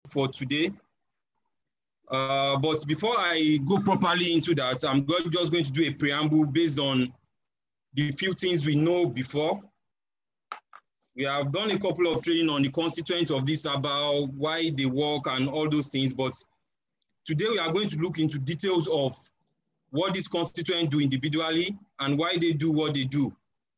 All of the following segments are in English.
for today. But before I go properly into that, I'm just going to do a preamble based on the few things we know before. We have done a couple of training on the constituents of this about why they work and all those things, but today we are going to look into details of what these constituents do individually and why they do what they do.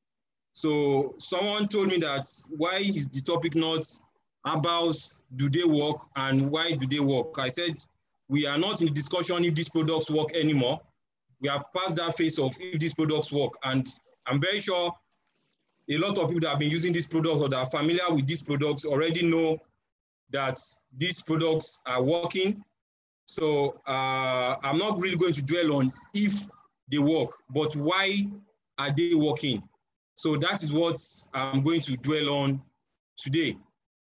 So someone told me that why is the topic not about do they work and why do they work? I said, we are not in the discussion if these products work anymore. We have passed that phase of if these products work. And I'm very sure a lot of people that have been using these products or that are familiar with these products already know that these products are working. So I'm not really going to dwell on if they work, but why are they working? So that is what I'm going to dwell on today.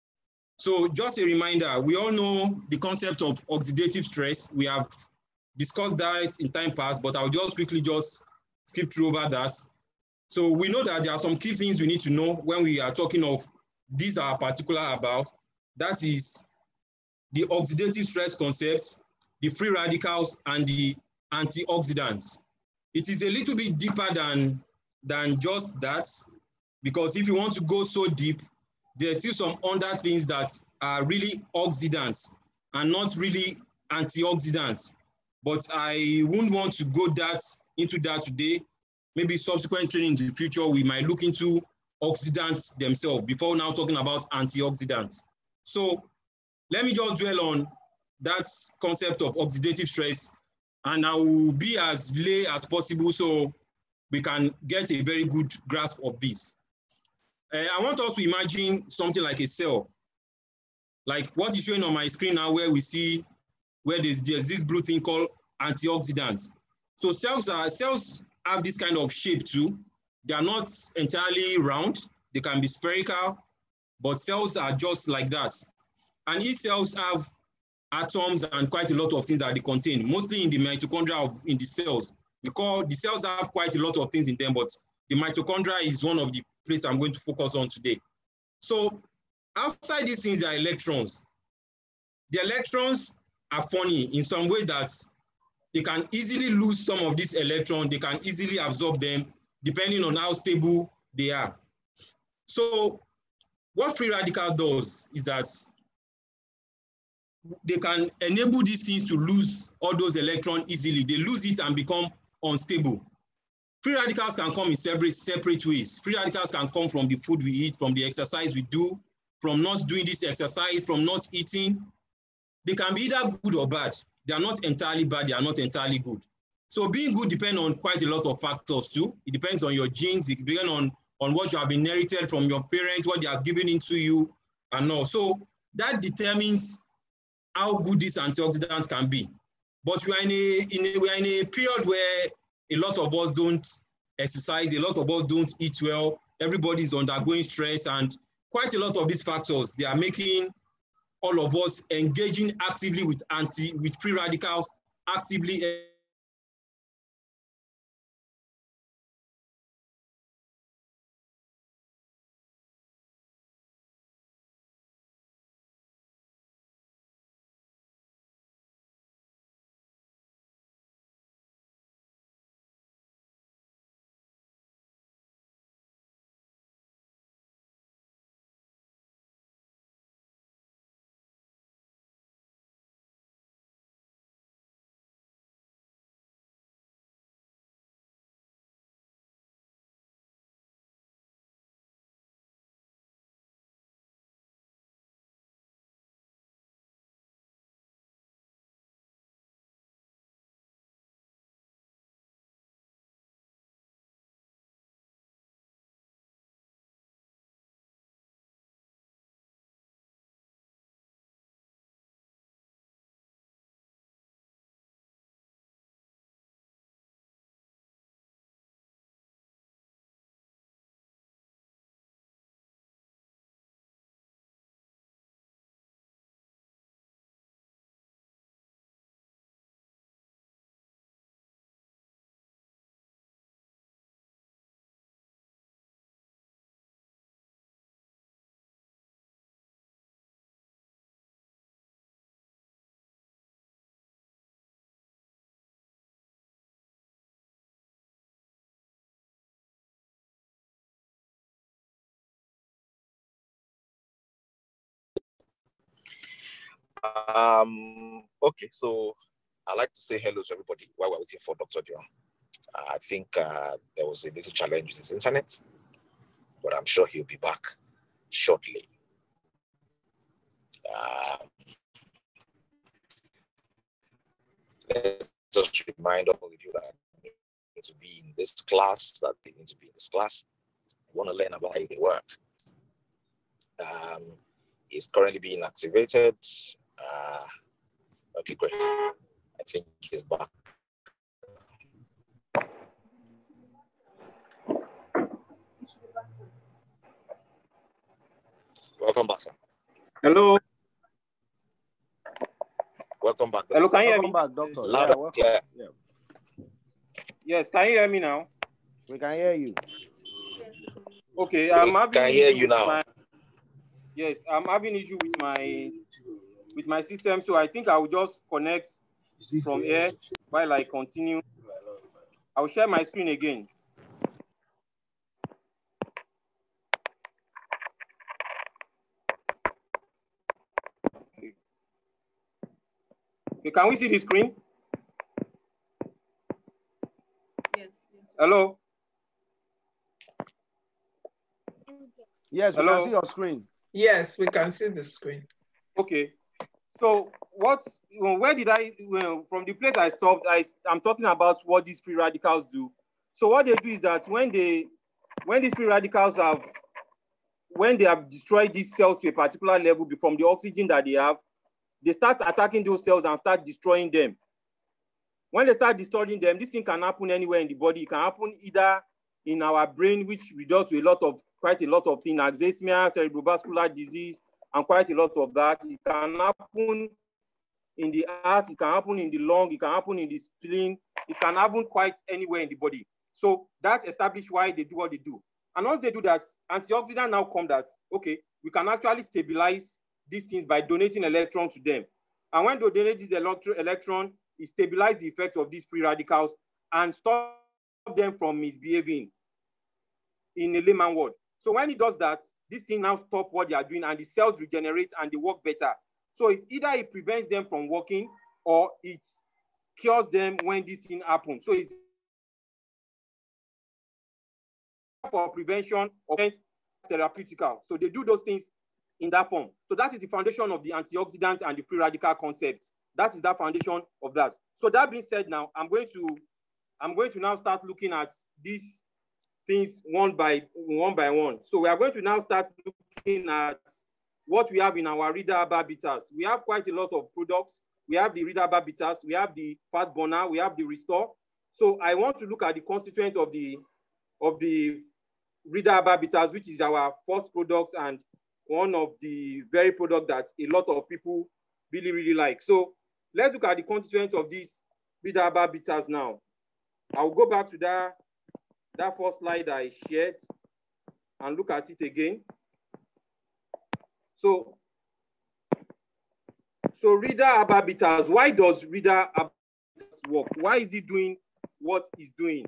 So just a reminder, we all know the concept of oxidative stress. We have discussed that in time past, but I'll just quickly skip through over that. So we know that there are some key things we need to know when we are talking of these are particular about. That is the oxidative stress concept, the free radicals, and the antioxidants. It is a little bit deeper than just that, because if you want to go so deep, there's still some other things that are really oxidants and not really antioxidants. But I wouldn't want to go into that today. Maybe subsequent training in the future, we might look into oxidants themselves before now talking about antioxidants. So let me just dwell on that concept of oxidative stress, and I will be as lay as possible so we can get a very good grasp of this. I want us to imagine something like a cell, like what is showing on my screen now, where we see where there's this blue thing called antioxidants. So cells have this kind of shape too. They are not entirely round. They can be spherical, but cells are just like that. And each cells have atoms and quite a lot of things that they contain, mostly in the mitochondria in the cells. The cells have quite a lot of things in them, but the mitochondria is one of the places I'm going to focus on today. So outside these things are electrons. The electrons are funny in some way that they can easily lose some of these electrons. They can easily absorb them depending on how stable they are. So what free radical does is that they can enable these things to lose all those electrons easily. They lose it and become unstable. Free radicals can come in separate ways. Free radicals can come from the food we eat, from the exercise we do, from not doing this exercise, from not eating. They can be either good or bad. They are not entirely bad, they are not entirely good. So being good depends on quite a lot of factors too. It depends on your genes, it depends on what you have inherited from your parents, what they have given into you, and all. So that determines how good this antioxidant can be. But we are in a period where a lot of us don't exercise, a lot of us don't eat well, everybody's undergoing stress, and quite a lot of these factors, they are making all of us engaging actively with free radicals, actively Okay, so I'd like to say hello to everybody while we're waiting for Dr. Dion. I think there was a little challenge with his internet, but I'm sure he'll be back shortly. Let's just remind all of you that need to be in this class, We want to learn about how they work. It's currently being activated. Okay, great. I think he's back. Welcome back, sir. Hello. Welcome back. Hello, can you hear me? Welcome back, Doctor. Loud and clear. Yeah. Yes, can you hear me now? We can hear you. Okay, I'm having can hear you now. Yes, I'm having issue with my system, so I think I will just connect from here while I continue. I will share my screen again. Okay, can we see the screen? Yes. Hello? Yes, we can see your screen. Yes, we can see the screen. Okay. So where did from the place I stopped, I'm talking about what these free radicals do. So what they do is that when these free radicals when they have destroyed these cells to a particular level from the oxygen that they have, they start attacking those cells and start destroying them. When they start destroying them, this thing can happen anywhere in the body. It can happen either in our brain, which results to quite a lot of things, alzheimer's, cerebrovascular disease, and quite a lot of that. It can happen in the heart, it can happen in the lung, it can happen in the spleen, it can happen quite anywhere in the body. So that establishes why they do what they do. And once they do that, antioxidants now come that, okay, we can actually stabilize these things by donating electrons to them. And when they donate this electron, it stabilizes the effect of these free radicals and stop them from misbehaving in a layman word. So when it does that, this thing now stops what they are doing and the cells regenerate and they work better. So it's either it prevents them from working or it cures them when this thing happens. So it's for prevention or therapeutical. So they do those things in that form. So that is the foundation of the antioxidant and the free radical concept. That is that foundation of that. So that being said, now I'm going to now start looking at these things one by one. So we are going to now start looking at what we have in our Rida Herbal Bitters. We have quite a lot of products. We have the Rida Herbal Bitters, we have the Fat Burner, we have the Restore. So I want to look at the constituent of the Rida Herbal Bitters, which is our first product and one of the very product that a lot of people really, really like. So let's look at the constituent of these Rida Herbal Bitters now. I'll go back to that first slide I shared and look at it again. So Rida Herbal Bitters, why does Rida Herbal Bitters work? Why is it doing what it's doing?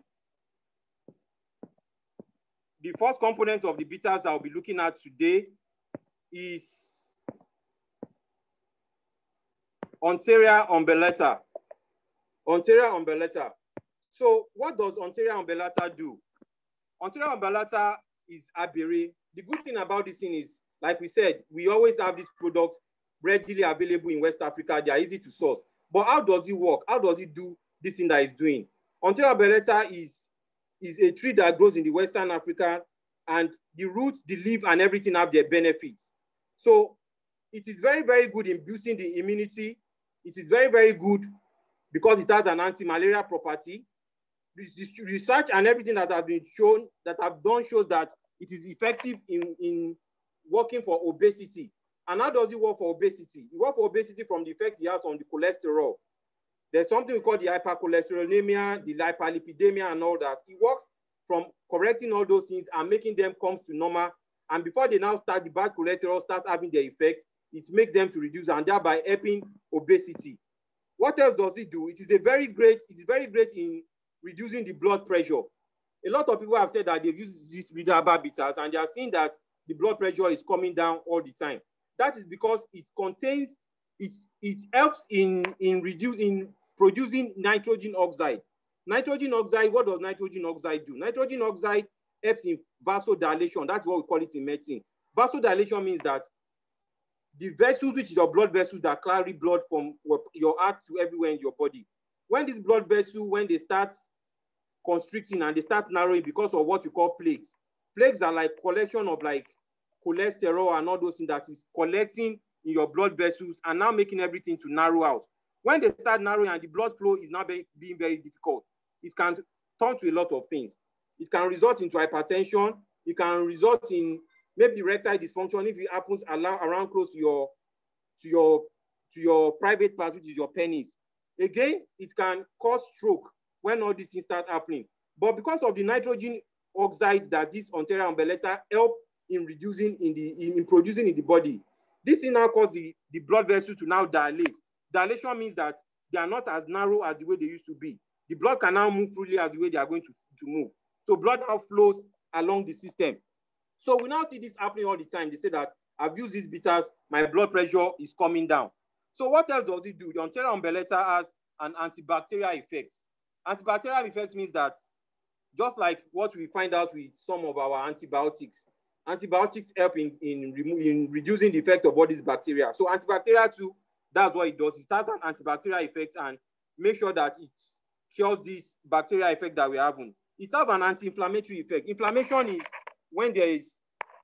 The first component of the bitters I'll be looking at today is Ontaria umbellata. Ontaria umbellata. So what does Ontaria umbellata do? Ontaria umbellata is Abere. The good thing about this thing is, like we said, we always have these products readily available in West Africa. They are easy to source. But how does it work? How does it do this thing that it's doing? Ontaria umbellata is a tree that grows in the Western Africa, and the roots, the leaf, and everything have their benefits. So it is very, very good in boosting the immunity. It is very, very good because it has an anti-malaria property. This research and everything that have been shown, that I've done, shows that it is effective in working for obesity. And how does it work for obesity? It works for obesity from the effect it has on the cholesterol. There's something we call the hypercholesterolemia, the hyperlipidemia, and all that. It works from correcting all those things and making them come to normal. And before they now start, the bad cholesterol start having their effect, it makes them to reduce and thereby helping obesity. What else does it do? It is very great in reducing the blood pressure. A lot of people have said that they've used these Rida Herbal Bitters and they are seeing that the blood pressure is coming down all the time. That is because it contains it helps in producing nitrogen oxide. Nitrogen oxide, what does nitrogen oxide do? Nitrogen oxide helps in vasodilation. That's what we call it in medicine. Vasodilation means that the vessels, which is your blood vessels that carry blood from your heart to everywhere in your body, when these blood vessels, when they start constricting and they start narrowing because of what you call plaques. Plaques are like collection of like cholesterol and all those things that is collecting in your blood vessels and now making everything to narrow out. When they start narrowing and the blood flow is now being very difficult, it can turn to a lot of things. It can result into hypertension. It can result in maybe erectile dysfunction if it happens around close to your private part, which is your penis. Again, it can cause stroke when all these things start happening. But because of the nitrogen oxide that this Ontaria umbellata help in producing in the body, this thing now causes the blood vessels to now dilate. Dilation means that they are not as narrow as the way they used to be. The blood can now move freely as the way they are going to move. So blood now flows along the system. So we now see this happening all the time. They say that I've used these bitters, my blood pressure is coming down. So what else does it do? The Ontaria umbellata has an antibacterial effect. Antibacterial effect means that just like what we find out with some of our antibiotics, antibiotics help in reducing the effect of all these bacteria. So antibacterial too, that's what it does. It starts an antibacterial effect and make sure that it cures this bacterial effect that we're having. It has an anti-inflammatory effect. Inflammation is when there is,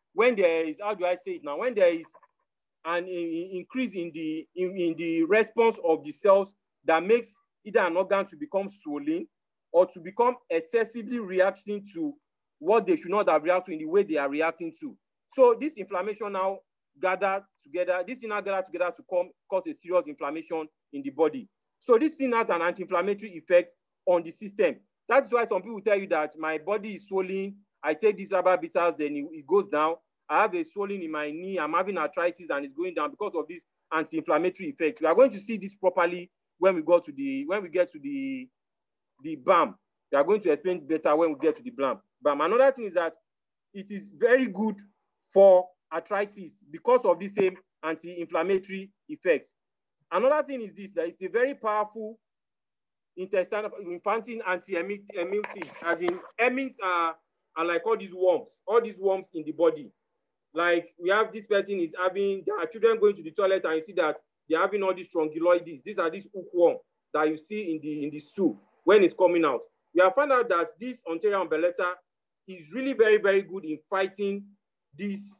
how do I say it now? When there is an increase in the response of the cells that makes either an organ to become swollen or to become excessively reacting to what they should not have reacted to in the way they are reacting to. So this inflammation now gather together, this thing now gather together to cause a serious inflammation in the body. So this thing has an anti-inflammatory effect on the system. That's why some people tell you that my body is swollen, I take these herbal bitters, then it goes down. I have a swelling in my knee, I'm having arthritis and it's going down because of this anti-inflammatory effect. We are going to see this properly when we get to the BAM. We are going to explain better when we get to the BAM. Another thing is that it is very good for arthritis because of the same anti-inflammatory effects. Another thing is this, that it's a very powerful intestinal anti-emetics, as in emins are like all these worms in the body. Like we have this person is having, there are children going to the toilet and you see that they're having all these strongyloides. These are these hookworm that you see in the soup when it's coming out. We have found out that this Ontaria umbellata is really very, very good in fighting these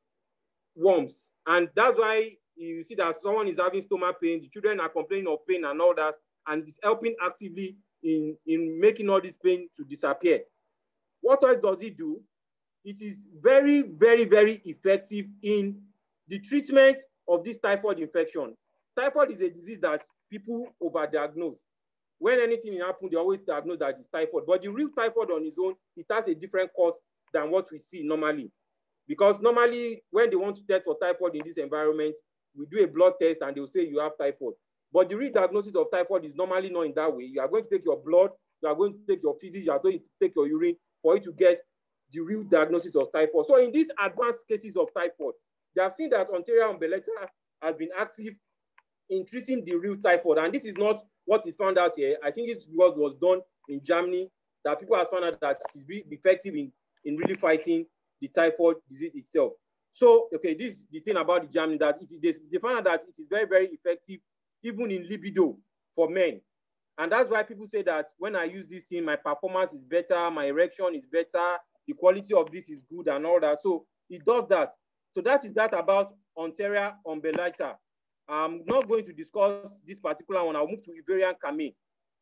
worms. And that's why you see that someone is having stomach pain, the children are complaining of pain and all that, and it's helping actively in making all this pain to disappear. What else does it do? It is very, very, very effective in the treatment of this typhoid infection. Typhoid is a disease that people overdiagnose. When anything happens, they always diagnose that it's typhoid. But the real typhoid on its own, it has a different cause than what we see normally. Because normally, when they want to test for typhoid in this environment, we do a blood test and they'll say you have typhoid. But the real diagnosis of typhoid is normally not in that way. You are going to take your blood, you are going to take your feces, you are going to take your urine for you to get the real diagnosis of typhoid. So in these advanced cases of typhoid, they have seen that Ontaria umbellata has been active in treating the real typhoid. And this is not what is found out here. I think this was done in Germany, that people have found out that it is really effective in really fighting the typhoid disease itself. So, okay, this is the thing about the Germany, that they found out that it is very, very effective even in libido for men. And that's why people say that when I use this thing, my performance is better, my erection is better, the quality of this is good and all that. So it does that. So that is that about Ontaria umbellata. I'm not going to discuss this particular one. I'll move to Iverian Kame.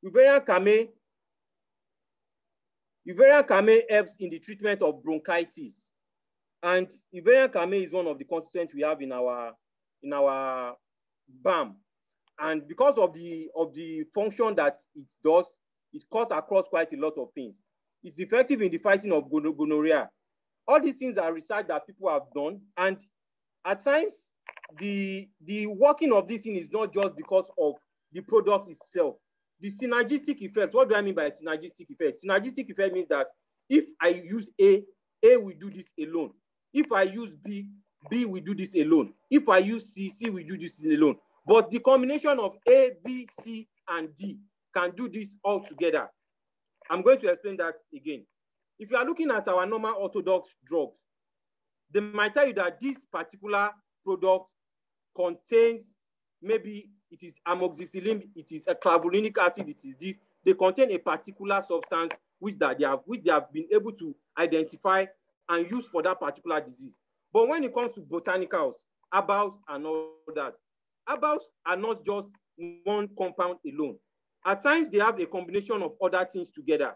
Iverian Kame helps in the treatment of bronchitis. And Iverian Kame is one of the constituents we have in our BAM. And because of the function that it does, it cuts across quite a lot of things. It's effective in the fighting of gonorrhea. All these things are research that people have done. And at times, the working of this thing is not just because of the product itself. The synergistic effect, what do I mean by synergistic effect? Synergistic effect means that if I use A will do this alone. If I use B will do this alone. If I use C will do this alone. But the combination of A, B, C, and D can do this all together. I'm going to explain that again. If you are looking at our normal orthodox drugs, they might tell you that this particular product contains, maybe it is amoxicillin, it is a clavulinic acid, it is this. They contain a particular substance which they have been able to identify and use for that particular disease. But when it comes to botanicals, herbals and all that, herbals are not just one compound alone. At times, they have a combination of other things together.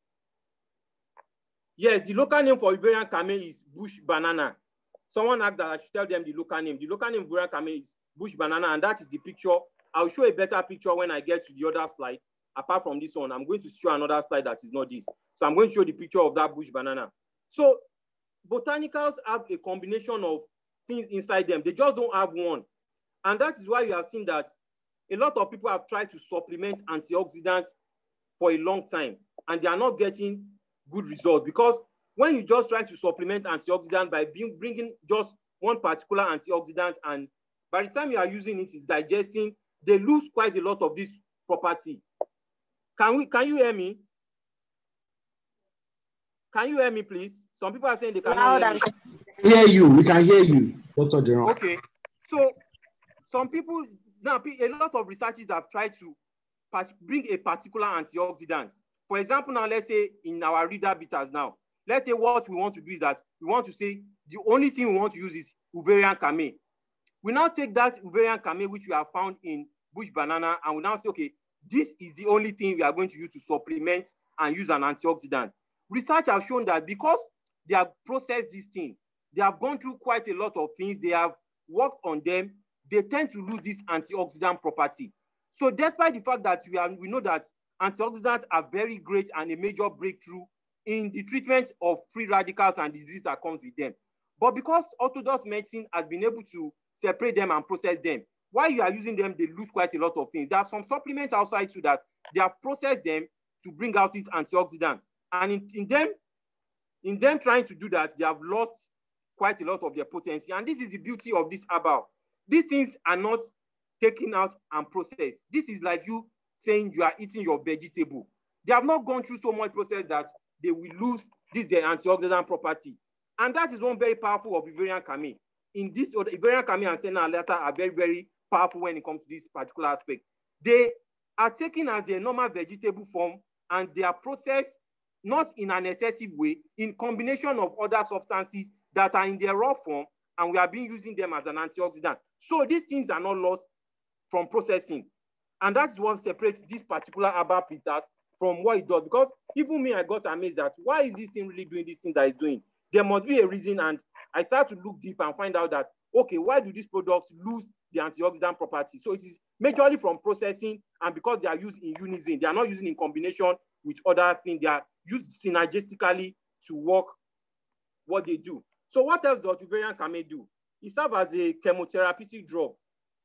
Yes, the local name for Iberian Kame is bush banana. Someone asked that I should tell them the local name. The local name of Iberian Kame is bush banana, and that is the picture. I'll show a better picture when I get to the other slide. Apart from this one, I'm going to show another slide that is not this. So I'm going to show the picture of that bush banana. So botanicals have a combination of things inside them. They just don't have one. And that is why you have seen that a lot of people have tried to supplement antioxidants for a long time, and they are not getting good results, because when you just try to supplement antioxidant by bringing just one particular antioxidant, and by the time you are using it, it's digesting, they lose quite a lot of this property. Can you hear me? Can you hear me, please? Some people are saying they cannot hear me. Hear you. We can hear you, Dr. Jerome. Okay. So some people, now a lot of researchers have tried to bring a particular antioxidant. For example, now let's say in our reader bitters now, let's say what we want to do is that we want to say the only thing we want to use is Iberian Kame. We now take that Iberian Kame which we have found in bush banana, and we now say, okay, this is the only thing we are going to use to supplement and use an antioxidant. Research has shown that because they have processed this thing, they have gone through quite a lot of things, they have worked on them, they tend to lose this antioxidant property. So despite the fact that we know that antioxidants are very great and a major breakthrough in the treatment of free radicals and disease that comes with them, but because orthodox medicine has been able to separate them and process them, while you are using them, they lose quite a lot of things. There are some supplements outside too that they have processed them to bring out this antioxidant. And in them trying to do that, they have lost quite a lot of their potency. And this is the beauty of this herbal. These things are not taken out and processed. This is like you saying you are eating your vegetable. They have not gone through so much process that they will lose their antioxidant property. And that is one very powerful of Iberian Kame. In this, Iberian Kame and Senna Alata are very, very powerful when it comes to this particular aspect. They are taken as a normal vegetable form, and they are processed not in an excessive way, in combination of other substances that are in their raw form, and we have been using them as an antioxidant. So these things are not lost from processing. And that's what separates this particular herbal bitters from what it does. Because even me, I got amazed that why is this thing really doing this thing that it's doing? There must be a reason, and I start to look deep and find out that, okay, why do these products lose the antioxidant property? So it is majorly from processing, and because they are used in unison, they are not used in combination with other things. They are used synergistically to work what they do. So what else does Iberian Kame do? It serves as a chemotherapeutic drug.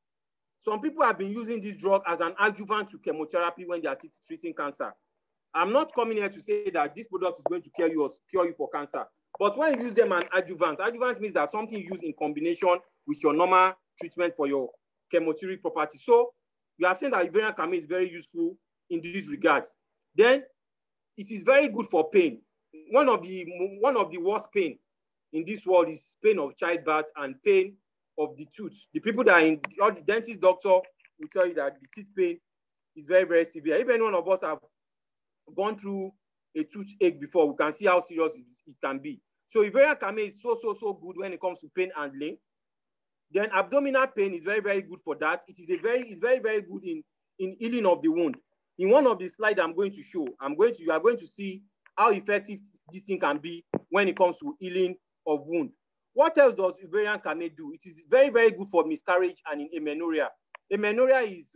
Some people have been using this drug as an adjuvant to chemotherapy when they are treating cancer. I'm not coming here to say that this product is going to cure you for cancer. But when you use them as adjuvant means that something used in combination with your normal treatment for your chemotherapy property. So you have seen that Iberian Kame is very useful in these regards. Then it is very good for pain. One of the worst pain in this world is pain of childbirth and pain of the tooth. The people that are in, or the dentist doctor will tell you that the teeth pain is very, very severe. If any one of us have gone through a toothache before, we can see how serious it can be. So Iberian Kame is so good when it comes to pain handling. Then abdominal pain is very, very good for that. It is very, very good in healing of the wound. In one of the slides I'm going to show, you are going to see how effective this thing can be when it comes to healing of wound. What else does Iberian Kame do? It is very, very good for miscarriage and in amenorrhea. Amenorrhea is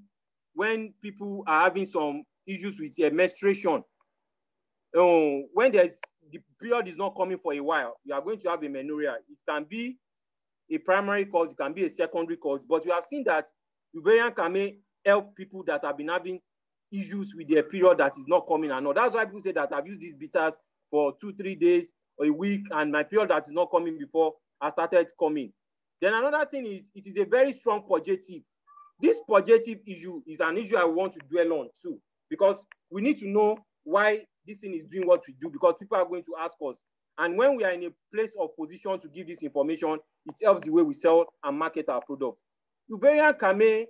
when people are having some issues with menstruation. When the period is not coming for a while, you are going to have amenorrhea. It can be a primary cause, it can be a secondary cause, but we have seen that Iberian Kame help people that have been having issues with their period that is not coming and all. That's why people say that I've used these bitters for 2-3 days or a week, and my period that is not coming before I started coming. Then another thing is, it is a very strong purgative. this purgative issue is an issue I want to dwell on too, because we need to know why this thing is doing what we do, because people are going to ask us. And when we are in a place of position to give this information, it helps the way we sell and market our products. Uvarian Kame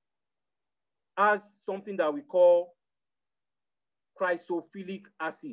has something that we call chrysophilic acid.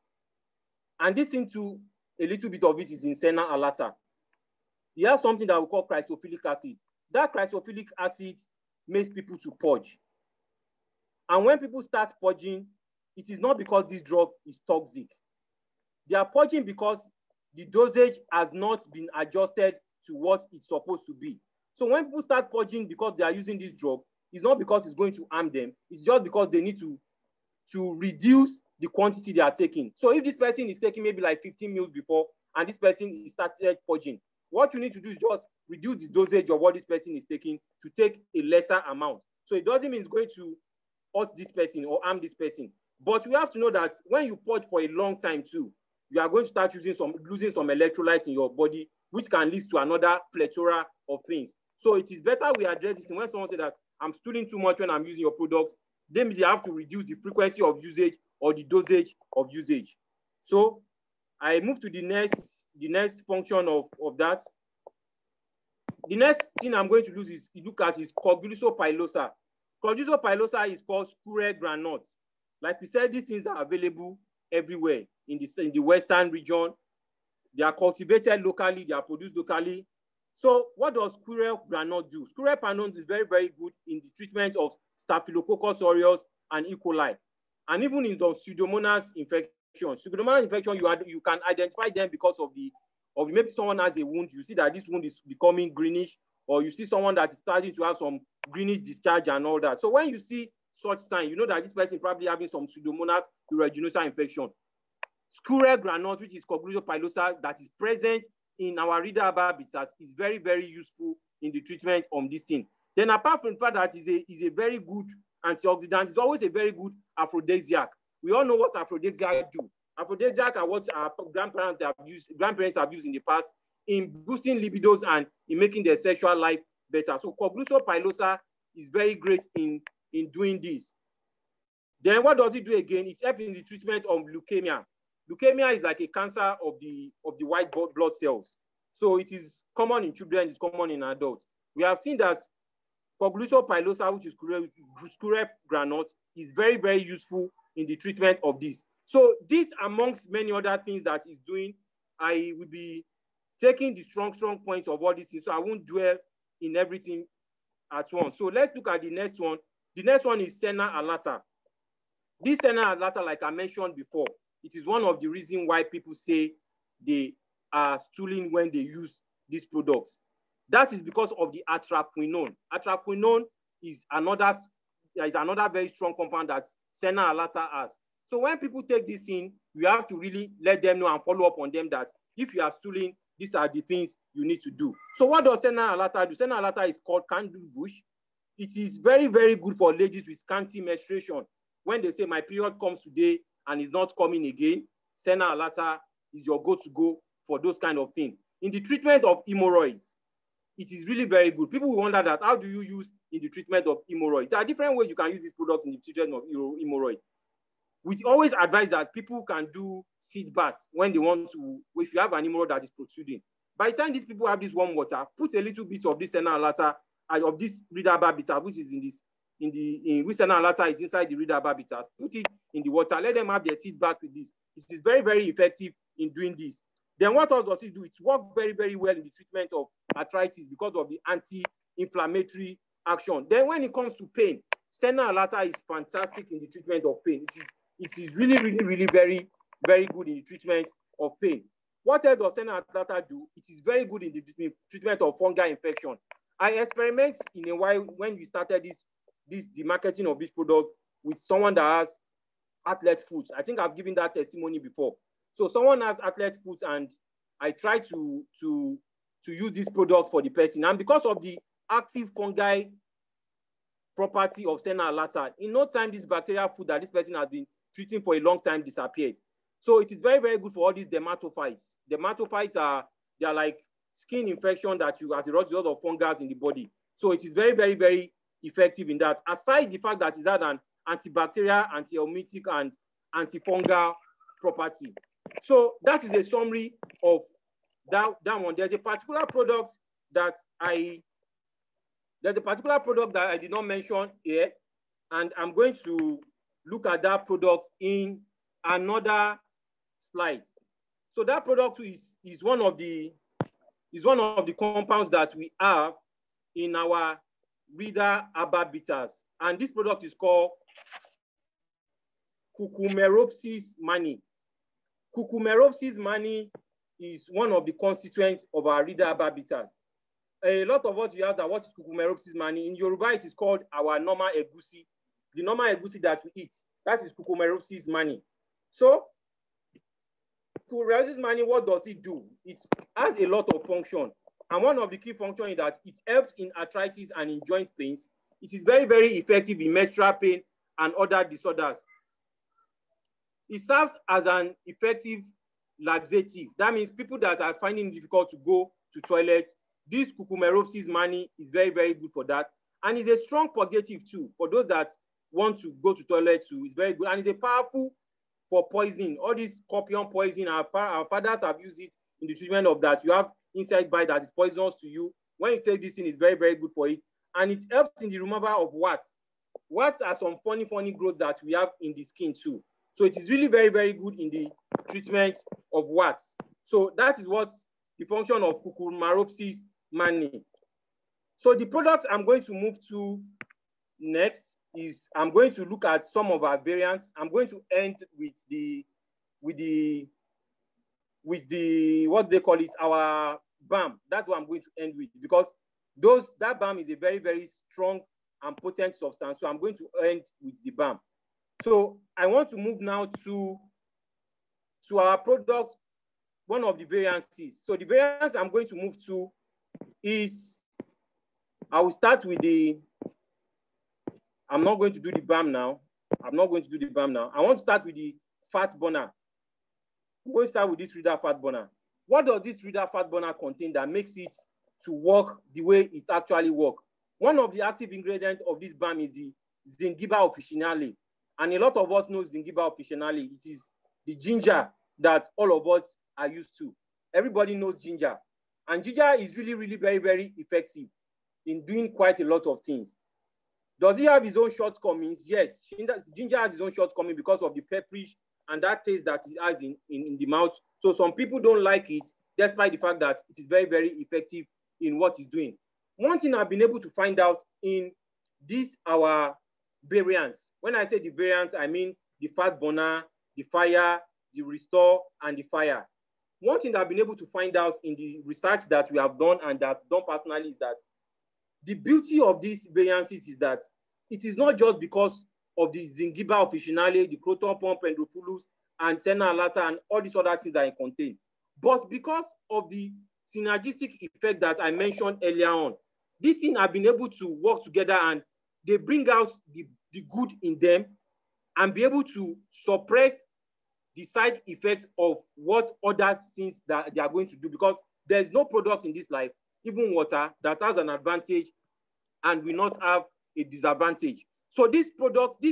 And this into a little bit of it is in Senna Alata. He has something that we call chrysophilic acid. That chrysophilic acid makes people to purge. And when people start purging, it is not because this drug is toxic. They are purging because the dosage has not been adjusted to what it's supposed to be. So when people start purging because they are using this drug, it's not because it's going to harm them. It's just because they need to reduce the quantity they are taking. So if this person is taking maybe like 15 mils before, and this person started purging, what you need to do is just reduce the dosage of what this person is taking to take a lesser amount. So it doesn't mean it's going to hurt this person or harm this person. But we have to know that when you purge for a long time too, you are going to start losing some electrolytes in your body, which can lead to another plethora of things. So it is better we address this. And when someone says that I'm stooling too much when I'm using your products, then they have to reduce the frequency of usage or the dosage of usage. So I move to the next function of that. The next thing I'm going to look at is Corgluso pilosa. Corgluso pilosa is called Skure granite. Like we said, these things are available everywhere in the Western region. They are cultivated locally, they are produced locally. So what does Skure granite do? Skure granite is very, very good in the treatment of Staphylococcus aureus and E. coli, and even in the Pseudomonas infection. Pseudomonas infection, you can identify them because of maybe someone has a wound, you see that this wound is becoming greenish, or you see someone that is starting to have some greenish discharge and all that. So when you see such sign, you know that this person is probably having some Pseudomonas aeruginosa infection. Skure granite, which is Corgluso pilosa, that is present in our Rhidarba habitat, is very, very useful in the treatment of this thing. Then apart from the fact that is a very good antioxidant, it's always a very good aphrodisiac. We all know what aphrodisiac do. Aphrodisiac are what our grandparents have used in the past in boosting libidos and in making their sexual life better. So Corgluso pilosa is very great in doing this. Then what does it do again? It helps in the treatment of leukemia. Leukemia is like a cancer of the white blood cells. So it is common in children, it's common in adults. We have seen that Corgluso pilosa, which is Skure granite, is very, very useful in the treatment of this. So this, amongst many other things that it's doing, I will be taking the strong points of all these things, so I won't dwell in everything at once. So let's look at the next one. The next one is Senna Alata. This Senna Alata, like I mentioned before, it is one of the reasons why people say they are stooling when they use these products. That is because of the atraquinone. Atraquinone is another very strong compound that Senna Alata has. So when people take this in, you have to really let them know and follow up on them that if you are stooling, these are the things you need to do. So what does Senna Alata do? Senna Alata is called candle bush. It is very, very good for ladies with scanty menstruation. When they say my period comes today and is not coming again, Senna Alata is your go-to-go for those kind of things. In the treatment of hemorrhoids, it is really very good. People will wonder that, how do you use in the treatment of hemorrhoids? There are different ways you can use this product in the treatment of hemorrhoids. We always advise that people can do seed baths when they want to, if you have an hemorrhoid that is protruding. By the time these people have this warm water, put a little bit of this Senna Alata, of this Rhidarba habitat, which is which Senna Alata is inside the Rhidarba habitat, put it in the water, let them have their seed bath with this. It is very, very effective in doing this. Then what else does it do? It works very, very well in the treatment of arthritis because of the anti-inflammatory action. Then when it comes to pain, Senna Alata is fantastic in the treatment of pain. It is really, really, really very, very good in the treatment of pain. What else does Senna Alata do? It is very good in the treatment of fungal infection. I experiment in a while when we started the marketing of this product with someone that has athlete foot. I think I've given that testimony before. So someone has athlete foot and I try to use this product for the person. And because of the active fungi property of Senna Alata, in no time this bacterial food that this person has been treating for a long time disappeared. So it is very, very good for all these dermatophytes. Dermatophytes they are like skin infection that you as a result of fungus in the body. So it is very, very, very effective in that, aside the fact that it has an antibacterial, antiemetic, and antifungal property. So that is a summary of that one. There's a particular product that I did not mention here, and I'm going to look at that product in another slide. So that product is one of the compounds that we have in our Reader Herbal Bitters, and this product is called Cucumeropsis mani. Cucumeropsis mani is one of the constituents of our Reader Herbal Bitters. A lot of us, we have that, what is Cucumeropsis mani? In Yoruba, it is called our normal egusi. The normal egusi that we eat, that is Cucumeropsis mani. So, Cucumeropsis mani, what does it do? It has a lot of function. And one of the key functions is that it helps in arthritis and in joint pains. It is very, very effective in menstrual pain and other disorders. It serves as an effective laxative. That means people that are finding it difficult to go to toilets, this Cucumeropsis mani is very, very good for that. And it's a strong purgative too. For those that want to go to toilet too, it's very good. And it's a powerful for poisoning. All this scorpion poison, our fathers have used it in the treatment of that. You have insect bite that is poisonous to you. When you take this in, it's very, very good for it. And it helps in the removal of warts. Warts are some funny growths that we have in the skin too. So it is really very, very good in the treatment of warts. So that is what the function of Cucumeropsis mani. So the products I'm going to move to next is I'm going to look at some of our variants. I'm going to end with the what they call it, our balm. That's what I'm going to end with, because that balm is a very, very strong and potent substance. So I'm going to end with the balm. So I want to move now to our product, one of the variants. So the variants I'm going to move to is, I will start with I'm not going to do the balm now. I want to start with the fat burner. I'm going to start with this Reader Fat Burner. What does this Reader Fat Burner contain that makes it to work the way it actually works? One of the active ingredients of this balm is the Zingiber officinale. And a lot of us know Zingiber officinale. It is the ginger that all of us are used to. Everybody knows ginger. And ginger is really, really very, very effective in doing quite a lot of things. Does it have its own shortcomings? Yes, ginger has its own shortcomings because of the pepperish and that taste that it has in the mouth. So some people don't like it, despite the fact that it is very, very effective in what it's doing. One thing I've been able to find out in these our variants, when I say the variants, I mean the Fat Burner, the Fire, the Restore, and the Fire. One thing that I've been able to find out in the research that we have done and that I've done personally is that the beauty of these variants is that it is not just because of the Zingiber officinale, the Croton pump, Endophyllus, and Senna alata, and all these other things that it contains, but because of the synergistic effect that I mentioned earlier on. These things have been able to work together and they bring out the good in them and be able to suppress the side effects of what other things that they are going to do, because there's no product in this life, even water, that has an advantage and will not have a disadvantage. So this product,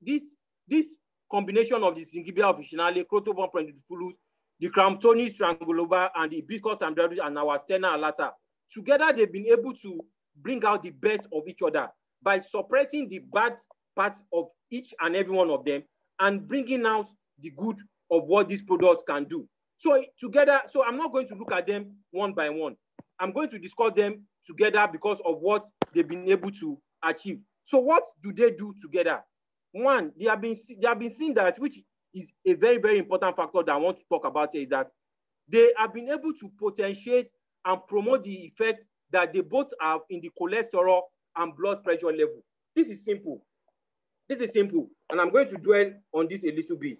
this combination of the Zingiber officinale, Croton pump, Endophyllus, the Cramptonis trianguloba, and the Hibiscus amblyopsis, and our Senna alata, together they've been able to bring out the best of each other by suppressing the bad parts of each and every one of them and bringing out the good of what these products can do. So together, so I'm not going to look at them one by one. I'm going to discuss them together because of what they've been able to achieve. So what do they do together? One, they have been seen that, which is a very, very important factor that I want to talk about here, is that they have been able to potentiate and promote the effect that they both have in the cholesterol and blood pressure level. This is simple. This is simple. And I'm going to dwell on this a little bit.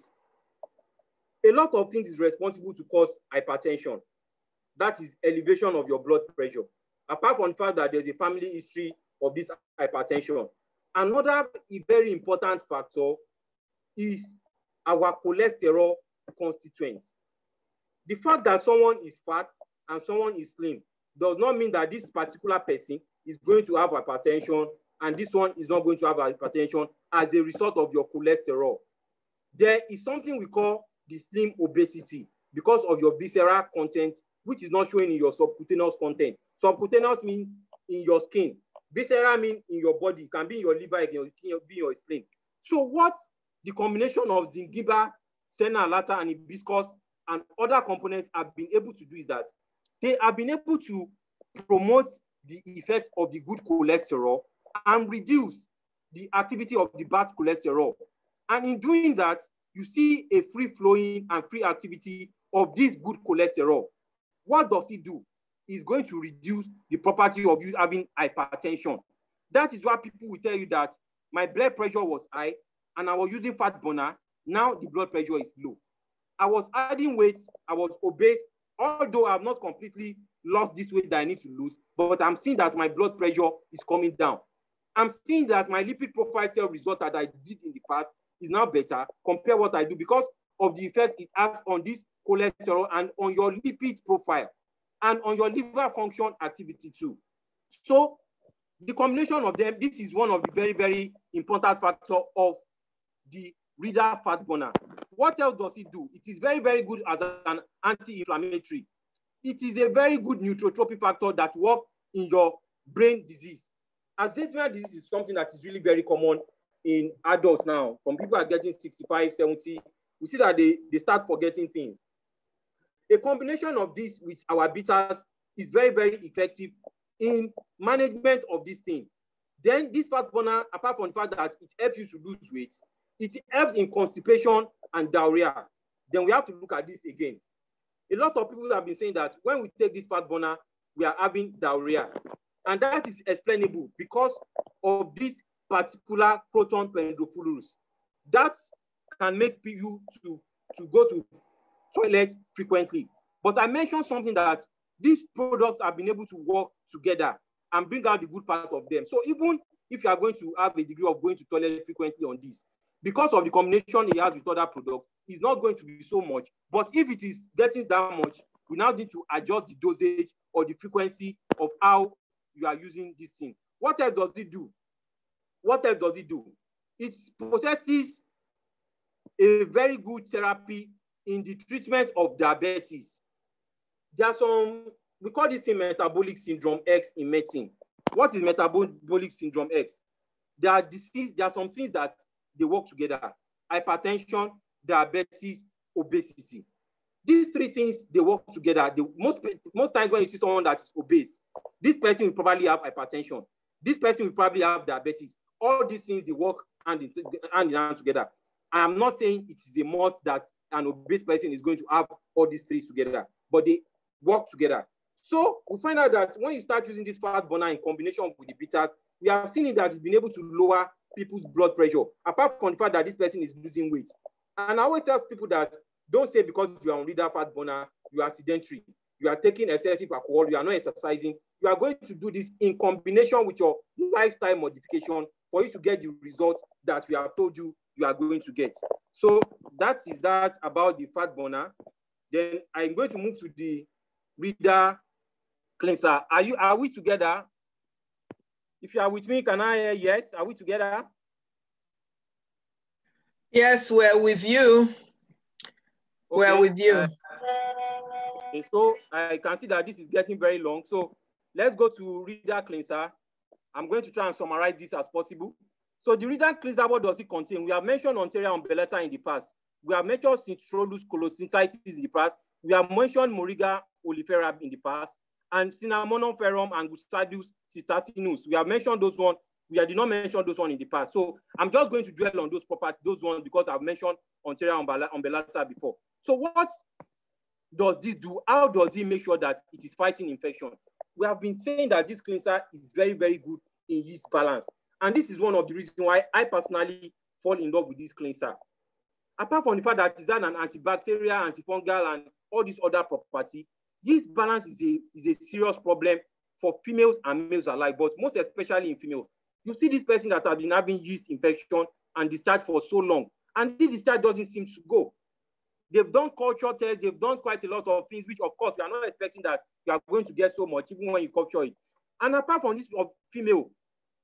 A lot of things is responsible to cause hypertension. That is elevation of your blood pressure. Apart from the fact that there's a family history of this hypertension. Another very important factor is our cholesterol constituents. The fact that someone is fat and someone is slim does not mean that this particular person is going to have hypertension and this one is not going to have hypertension as a result of your cholesterol. There is something we call the slim obesity because of your visceral content, which is not showing in your subcutaneous content. Subcutaneous means in your skin. Visceral means in your body. It can be in your liver, it can be in your spleen. So what the combination of zingiber, senna, lata, and hibiscus and other components have been able to do is that they have been able to promote the effect of the good cholesterol and reduce the activity of the bad cholesterol. And in doing that, you see a free-flowing and free activity of this good cholesterol. What does it do? It's going to reduce the property of you having hypertension. That is why people will tell you that my blood pressure was high and I was using fat burner. Now the blood pressure is low. I was adding weight, I was obese, although I have not completely lost this weight that I need to lose, but I'm seeing that my blood pressure is coming down. I'm seeing that my lipid profile test result that I did in the past is now better compared to what I do because of the effect it has on this cholesterol and on your lipid profile and on your liver function activity too. So the combination of them, this is one of the very, very important factors of the Reader fat burner. What else does it do? It is very, very good as an anti-inflammatory. It is a very good neurotropic factor that works in your brain disease. Alzheimer's disease is something that is really very common in adults now. From people are getting 65, 70, we see that they start forgetting things. A combination of this with our betas is very, very effective in management of this thing. Then this fat burner, apart from the fact that it helps you to lose weight, it helps in constipation and diarrhea. Then we have to look at this again. A lot of people have been saying that when we take this fat burner, we are having diarrhea. And that is explainable because of this particular proton pendulfluorus. That can make you to go to toilet frequently. But I mentioned something that these products have been able to work together and bring out the good part of them. So even if you are going to have a degree of going to toilet frequently on this, because of the combination it has with other products, it's not going to be so much. But if it is getting that much, we now need to adjust the dosage or the frequency of how you are using this thing. What else does it do? What else does it do? It possesses a very good therapy in the treatment of diabetes. There are some, we call this thing metabolic syndrome X in medicine. What is metabolic syndrome X? There are diseases, there are some things that they work together: hypertension, diabetes, obesity. These three things, they work together. Most times when you see someone that is obese, this person will probably have hypertension. This person will probably have diabetes. All these things, they work hand in hand together. I am not saying it is a must that an obese person is going to have all these three together, but they work together. So we find out that when you start using this fat burner in combination with the betas, we have seen it that it's been able to lower people's blood pressure, apart from the fact that this person is losing weight. And I always tell people that don't say because you are on Reader fat burner, you are sedentary, you are taking excessive alcohol, you are not exercising. You are going to do this in combination with your lifestyle modification for you to get the results that we have told you you are going to get. So that is that about the fat burner. Then I'm going to move to the Reader cleanser. Are we together? If you are with me, can I hear yes? Are we together? Yes, we're with you. Okay. We're with you. Okay, so I can see that this is getting very long. So let's go to Reader cleanser. I'm going to try and summarize this as possible. So the Reader cleanser, what does it contain? We have mentioned Ontaria umbellata in the past. We have mentioned Citrullus colosynthitis in the past. We have mentioned Moringa oleifera in the past, and Cinnamonum ferrum and Gustavus citacinus. We have mentioned those ones. We did not mention those ones in the past. So I'm just going to dwell on those ones because I've mentioned Ontaria umbellata before. So what does this do? How does it make sure that it is fighting infection? We have been saying that this cleanser is very, very good in yeast balance. And this is one of the reasons why I personally fall in love with this cleanser. Apart from the fact that it's an antibacterial, antifungal, and all these other properties, yeast balance is a serious problem for females and males alike, but most especially in females. You see this person that have been having yeast infection and discharge for so long, and this discharge doesn't seem to go. They've done culture tests, they've done quite a lot of things, which of course we are not expecting that you are going to get so much, even when you culture it. And apart from this female,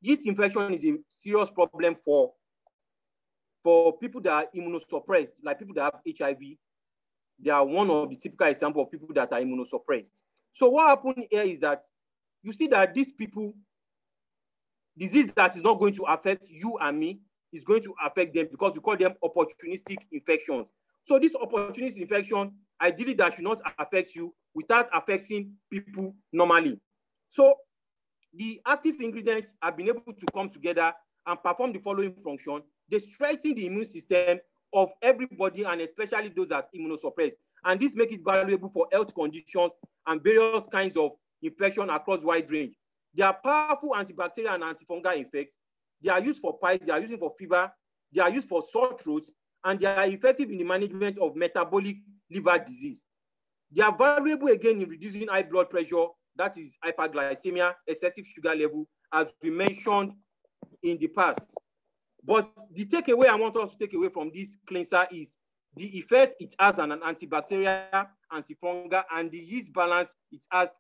yeast infection is a serious problem for people that are immunosuppressed, like people that have HIV. They are one of the typical examples of people that are immunosuppressed. So what happened here is that you see that these people, disease that is not going to affect you and me is going to affect them because we call them opportunistic infections. So this opportunistic infection, ideally that should not affect you without affecting people normally. So the active ingredients have been able to come together and perform the following function. They strengthen the immune system of everybody and especially those that are immunosuppressed. And this makes it valuable for health conditions and various kinds of infection across wide range. They are powerful antibacterial and antifungal effects. They are used for piles, they are used for fever, they are used for sore throats, and they are effective in the management of metabolic liver disease. They are valuable again in reducing high blood pressure, that is hyperglycemia, excessive sugar level, as we mentioned in the past. But the takeaway I want us to take away from this cleanser is the effect it has on an antibacterial, antifungal, and the yeast balance it has.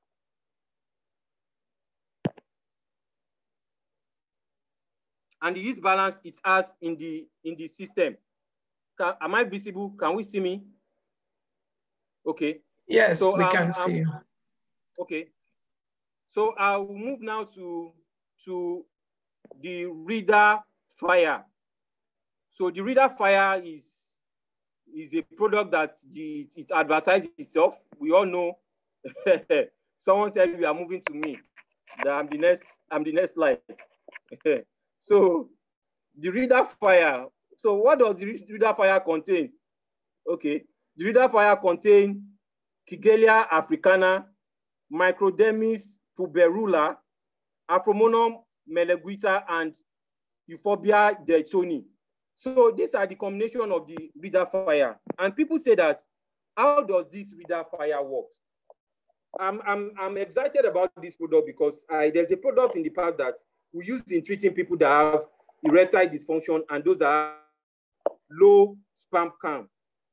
And the yeast balance it has in the system. Am I visible? Can we see me? Okay. Yes, so, we can see you. Okay. So I will move now to the Reader Fire. So the Reader Fire is a product that it advertises itself. We all know. Someone said we are moving to me. That I'm the next slide. So the Reader Fire. So what does the Reader Fire contain? Okay, the Reader Fire contains Kigelia africana, Microdermis puberula, Afromonum meleguita, and Euphorbia daytoni. So these are the combination of the Reader Fire. And people say that, how does this Reader Fire work? I'm excited about this product because there's a product in the past that we use in treating people that have erectile dysfunction and those that have low sperm count.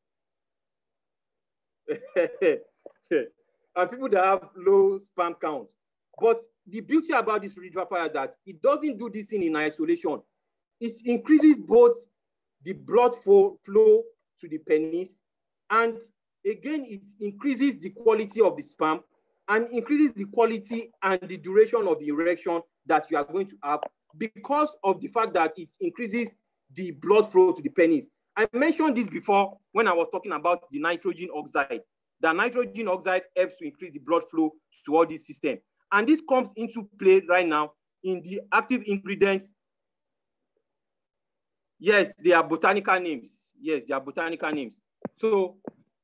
And people that have low sperm count. But the beauty about this Reader Fire is that it doesn't do this thing in isolation. It increases both the blood flow to the penis, and again, it increases the quality of the sperm and increases the quality and the duration of the erection that you are going to have because of the fact that it increases the blood flow to the penis. I mentioned this before when I was talking about the nitrogen oxide. The nitrogen oxide helps to increase the blood flow to all this system. And this comes into play right now in the active ingredients. Yes, they are botanical names. Yes, they are botanical names. So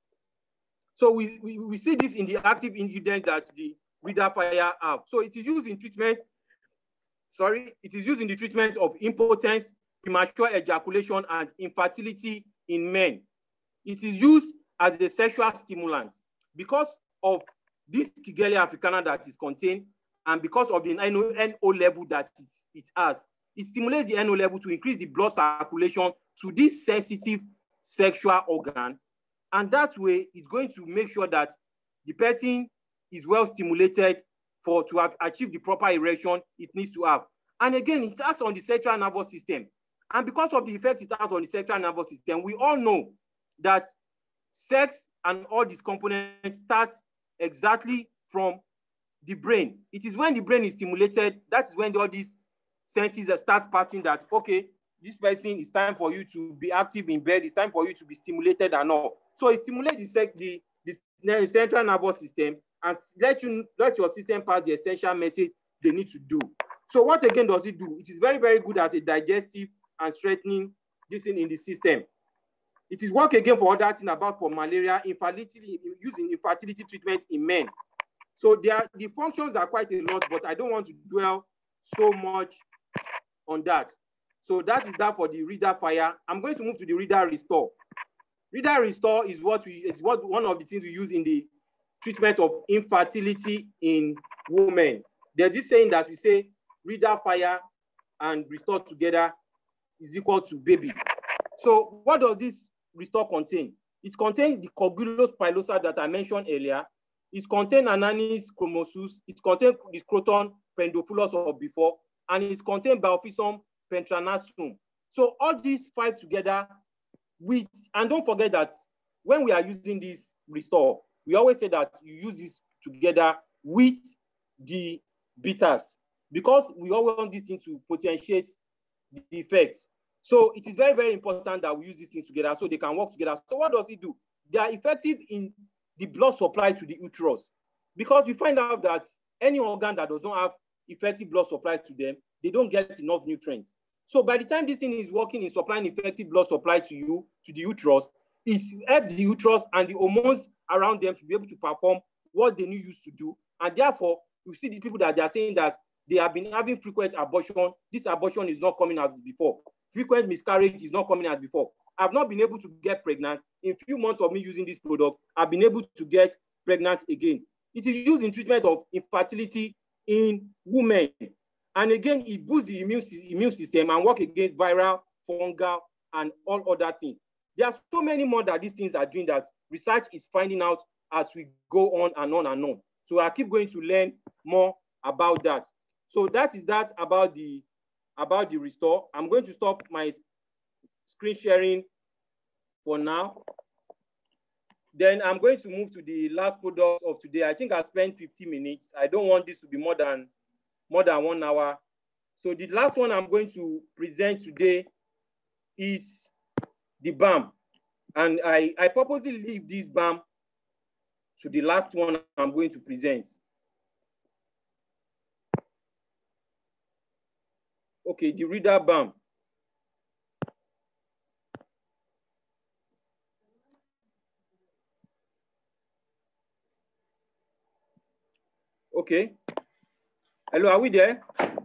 we see this in the active ingredient that the Reader Fire have. So it is used in treatment, it is used in the treatment of impotence, premature ejaculation, and infertility in men. It is used as a sexual stimulant because of this Kigelia africana that is contained and because of the NO level that it has. It stimulates the NO level to increase the blood circulation to this sensitive sexual organ. And that way, it's going to make sure that the person is well stimulated to achieve the proper erection it needs to have. And again, it acts on the central nervous system. And because of the effect it has on the central nervous system, we all know that sex and all these components start exactly from the brain. It is when the brain is stimulated, that is when all these senses start passing that, okay, this person, it's time for you to be active in bed, it's time for you to be stimulated and all. So it stimulates the central nervous system and let your system pass the essential message they need to do. So what again does it do? It is very, very good as a digestive and strengthening this thing in the system. It is work again for other things about for malaria, infertility, using infertility treatment in men. So the functions are quite a lot, but I don't want to dwell so much on that. So that is that for the Reader Fire. I'm going to move to the Reader Restore. Reader Restore is one of the things we use in the treatment of infertility in women. There's this saying that we say Reader Fire and Restore together is equal to baby. So what does this Restore contain? It contains the Coagulose pilosa that I mentioned earlier. It contains Ananis chromosus. It contains the Croton pendophyllus of before. and it contains Biofilm pentranasum. So all these 5 together with, and don't forget that when we are using this Restore, we always say that you use this together with the bitters, because we always want this thing to potentiate the effects. So it is very, very important that we use these things together so they can work together. So what does it do? They are effective in the blood supply to the uterus, because we find out that any organ that does not have effective blood supply to them, they don't get enough nutrients. So by the time this thing is working in supplying effective blood supply to you, to the uterus, it's help the uterus and the hormones around them to be able to perform what they need used to do. And therefore, you see the people that they are saying that they have been having frequent abortion. This abortion is not coming out before. Frequent miscarriage is not coming out before. I've not been able to get pregnant. In a few months of me using this product, I've been able to get pregnant again. It is used in treatment of infertility in women. And again, it boosts the immune system and work against viral, fungal, and all other things. There are so many more that these things are doing that research is finding out as we go on and on and on. So I keep going to learn more about that. So that is that about the Restore. I'm going to stop my screen sharing for now. Then I'm going to move to the last product of today. I think I spent 50 minutes. I don't want this to be more than 1 hour. So the last one I'm going to present today is the balm. And I purposely leave this balm to the last one I'm going to present. Okay, the Reader balm. Okay. Hello, are we there?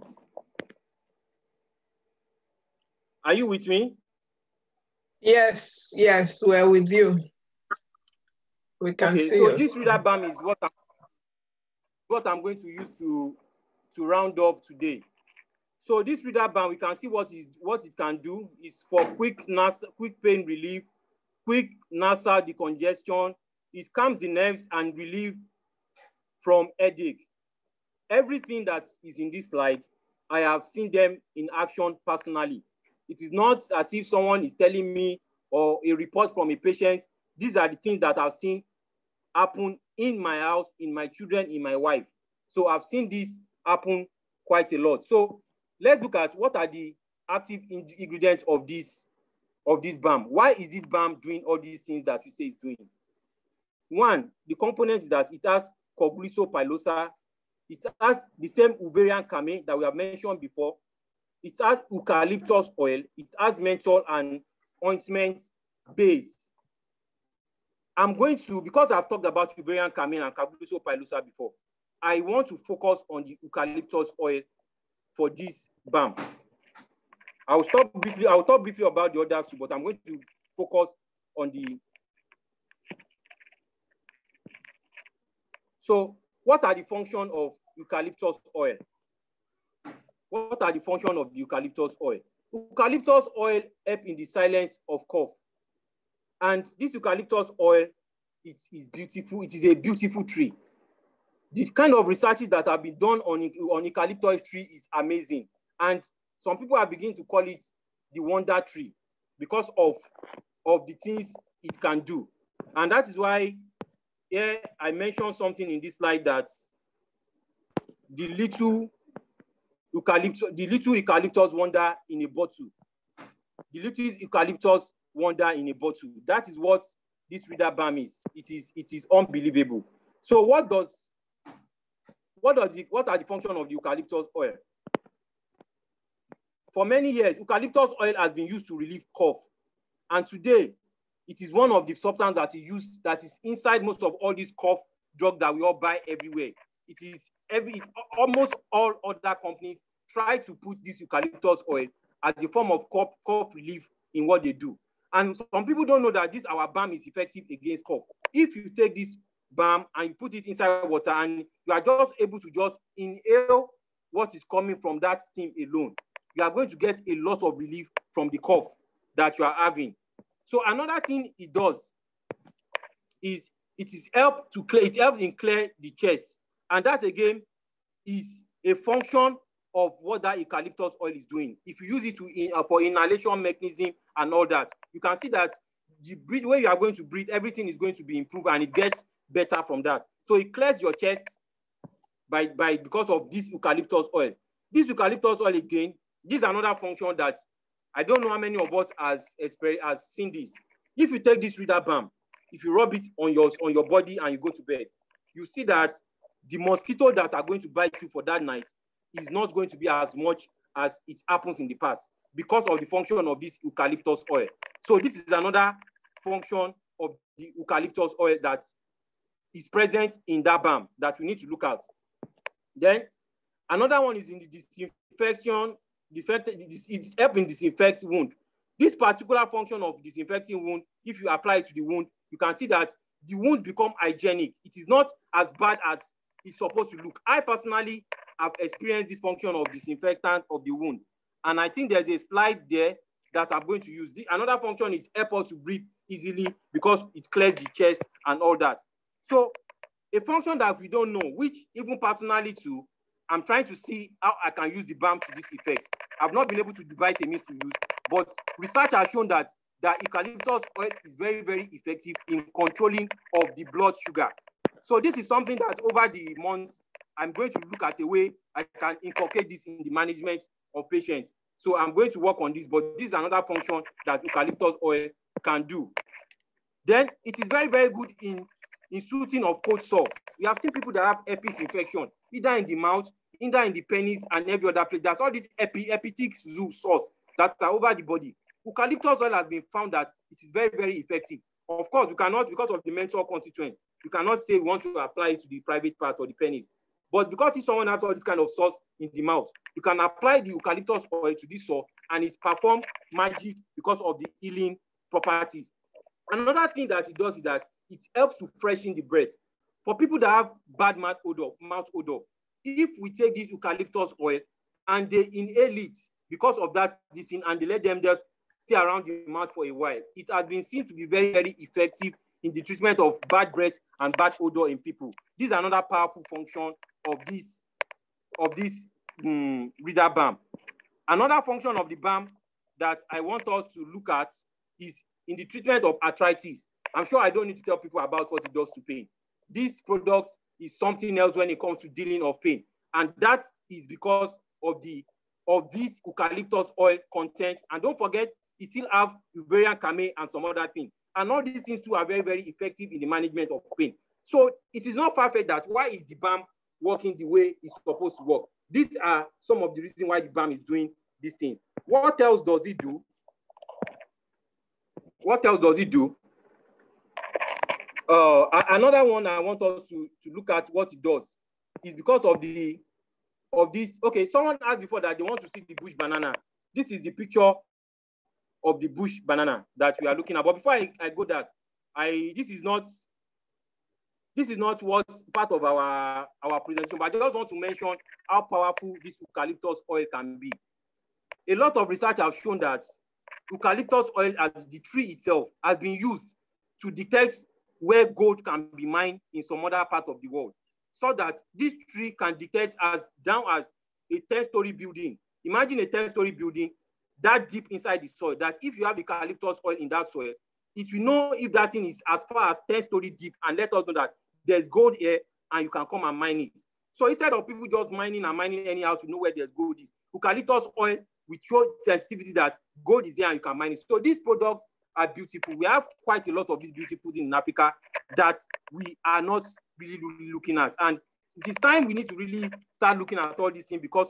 Are you with me? Yes, yes, we're with you. We can see so you. This Reader balm is what I'm going to use to round up today. So this Reader balm, we can see what it can do is for quick pain relief, quick nasal decongestion. It calms the nerves and relief from headache. Everything that is in this slide, I have seen them in action personally. It is not as if someone is telling me or a report from a patient. These are the things that I've seen happen in my house, in my children, in my wife. So I've seen this happen quite a lot. So let's look at what are the active ingredients of this balm. Why is this balm doing all these things that we say it's doing? One, the component is that it has Coagulosal pilosa. It has the same Uvarian Kame that we have mentioned before. It has eucalyptus oil. It has menthol and ointment base. I'm going to, because I've talked about Uvarian Kame and Coagulosal pilosa before, I want to focus on the eucalyptus oil for this balm. I'll talk briefly about the others too, but I'm going to focus on the. So what are the functions of eucalyptus oil? What are the functions of the eucalyptus oil? Eucalyptus oil helps in the silence of cough. And this eucalyptus oil, it is beautiful. It is a beautiful tree. The kind of researches that have been done on eucalyptus tree is amazing. And some people are beginning to call it the wonder tree because of the things it can do. And that is why here I mentioned something in this slide that the little eucalyptus wonder in a bottle. The little eucalyptus wonder in a bottle. That is what this Reader balm is. It is unbelievable. So what are the functions of the eucalyptus oil? For many years, eucalyptus oil has been used to relieve cough. And today, it is one of the substances that is used, that is inside most of all these cough drugs that we all buy everywhere. Almost all other companies try to put this eucalyptus oil as a form of cough relief in what they do. And some people don't know that this our balm is effective against cough. If you take this balm and you put it inside water and you are just able to just inhale what is coming from that steam alone, you are going to get a lot of relief from the cough that you are having. So another thing it does is it helps in clear the chest. And that again is a function of what that eucalyptus oil is doing. If you use it for inhalation mechanism and all that, you can see that the way you are going to breathe, everything is going to be improved and it gets better from that. So it clears your chest because of this eucalyptus oil. This eucalyptus oil again, this is another function that I don't know how many of us has seen this. If you take this Reader Balm, if you rub it on your body and you go to bed, you see that the mosquito that are going to bite you for that night is not going to be as much as it happens in the past because of the function of this eucalyptus oil. So this is another function of the eucalyptus oil that is present in that balm that we need to look at. Then another one is in the disinfection. It's helping disinfect wound. This particular function of disinfecting wound, if you apply it to the wound, you can see that the wound become hygienic. It is not as bad as it's supposed to look. I personally have experienced this function of disinfectant of the wound. And I think there's a slide there that I'm going to use. Another function is help us to breathe easily because it clears the chest and all that. So a function that we don't know, which even personally too, I'm trying to see how I can use the balm to this effect. I've not been able to devise a means to use, but research has shown that the eucalyptus oil is very, very effective in controlling of the blood sugar. So this is something that over the months, I'm going to look at a way I can inculcate this in the management of patients. So I'm going to work on this, but this is another function that eucalyptus oil can do. Then it is very, very good in soothing of cold sore. We have seen people that have herpes infection, either in the mouth, either in the penis and every other place. There's all these epitic sores that are over the body. Eucalyptus oil has been found that it is very, very effective. Of course, you cannot, because of the mental constituent, you cannot say we want to apply it to the private part or the penis. But because if someone has all this kind of sores in the mouth, you can apply the eucalyptus oil to this sore and it's performed magic because of the healing properties. Another thing that it does is that it helps to freshen the breath. For people that have bad mouth odor, if we take this eucalyptus oil and they inhale it because of that this thing and they let them just stay around the mouth for a while, it has been seen to be very, very effective in the treatment of bad breath and bad odor in people. This is another powerful function of this Reader Balm. Another function of the balm that I want us to look at is in the treatment of arthritis. I'm sure I don't need to tell people about what it does to pain. This product is something else when it comes to dealing of pain. And that is because of this eucalyptus oil content. And don't forget, it still have Uvarian Kame and some other things. And all these things too are very, very effective in the management of pain. So it is not far-fetched that why is the balm working the way it's supposed to work? These are some of the reasons why the balm is doing these things. What else does it do? What else does it do? Another one I want us to look at what it does is because of this. Okay, someone asked before that they want to see the bush banana. This is the picture of the bush banana that we are looking at. But before I go that, this is not what part of our presentation, but I just want to mention how powerful this eucalyptus oil can be. A lot of research has shown that eucalyptus oil as the tree itself has been used to detect where gold can be mined in some other part of the world, so that this tree can detect as down as a 10-story building. Imagine a 10-story building that deep inside the soil, that if you have eucalyptus oil in that soil, it will know if that thing is as far as 10-story deep and let us know that there's gold here and you can come and mine it. So instead of people just mining and mining anyhow to know where there's gold is, eucalyptus oil will show sensitivity that gold is there and you can mine it. So these products are beautiful. We have quite a lot of these beautiful things in Africa that we are not really looking at. And it is time we need to really start looking at all these things because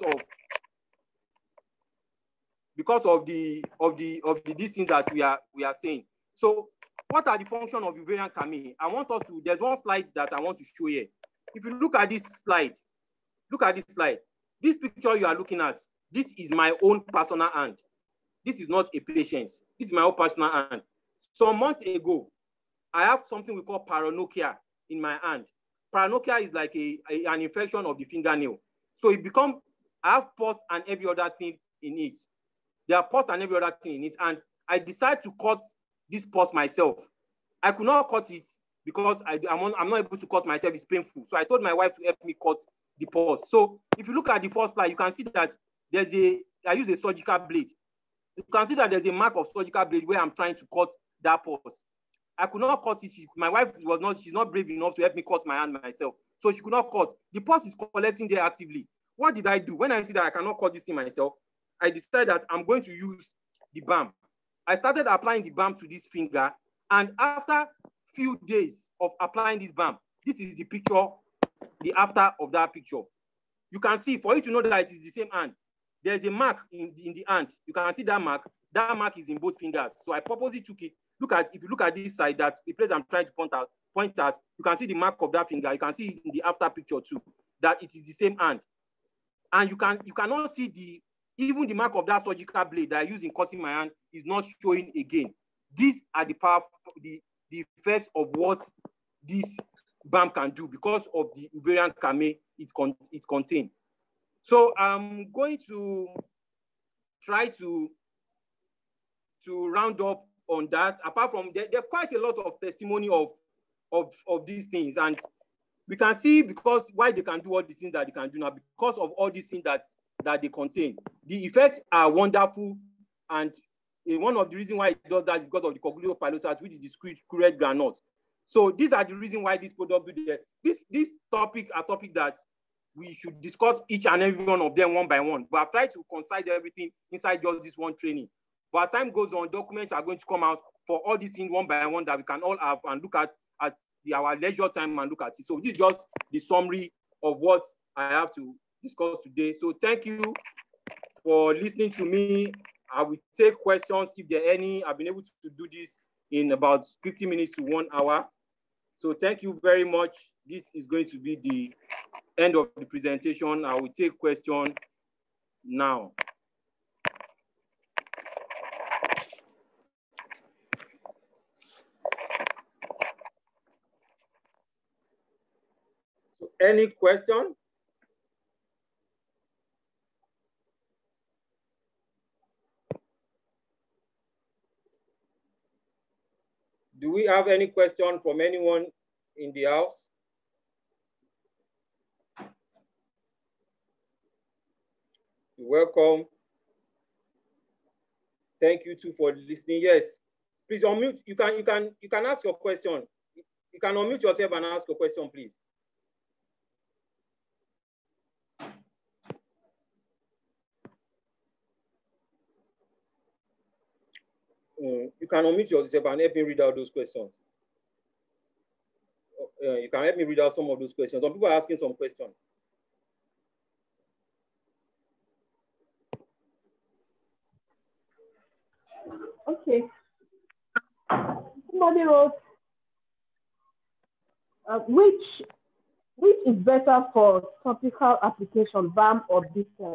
of these things that we are saying. So what are the functions of Uvarian Kame? I want us to, there's one slide that I want to show here. If you look at this slide, this picture you are looking at, this is my own personal hand. This is not a patient's. This is my own personal hand. Some months ago, I have something we call paranoia in my hand. Paranoia is like an infection of the fingernail. So I have pus and every other thing in it. There are pus and every other thing in it. And I decided to cut this pus myself. I could not cut it because I'm not able to cut myself. It's painful. So I told my wife to help me cut the pus. So if you look at the first slide, you can see that I use a surgical blade. You can see that there's a mark of surgical blade where I'm trying to cut that pus. I could not cut it. My wife she's not brave enough to help me cut my hand myself. So she could not cut. The pus is collecting there actively. What did I do? When I see that I cannot cut this thing myself, I decided that I'm going to use the balm. I started applying the balm to this finger, and after few days of applying this balm, this is the picture, the after of that picture. You can see, for you to know that it is the same hand, there's a mark in the hand. You can see that mark. That mark is in both fingers. So I purposely took it. If you look at this side, that's the place I'm trying to point out, you can see the mark of that finger. You can see in the after picture too, that it is the same hand. And you cannot see even the mark of that surgical blade that I use in cutting my hand is not showing again. These are the effects of what this balm can do because of the ovarian kame it contains. So I'm going to try to round up on that. Apart from there are quite a lot of testimony of these things, and we can see because why they can do all these things that they can do now, because of all these things that they contain. The effects are wonderful, and one of the reasons why it does that is because of the coagulopathy pilosa, which is the scurried granite. So these are the reasons why this product do there. This topic are topic that we should discuss each and every one of them one by one. But I've tried to concise everything inside just this one training. But as time goes on, documents are going to come out for all these things one by one that we can all have and look at our leisure time and look at it. So this is just the summary of what I have to discuss today. So thank you for listening to me. I will take questions if there are any. I've been able to do this in about 50 minutes to 1 hour. So thank you very much. This is going to be the end of the presentation. I will take questions now. So any question? Do we have any question from anyone in the house? You're welcome. Thank you too for listening. Yes, please unmute. You can ask your question. You can unmute yourself and ask your question, please. You can unmute yourself and help me read out those questions. You can help me read out some of those questions. Some people are asking some questions. Okay. Somebody wrote, which is better for topical application, balm or bitters?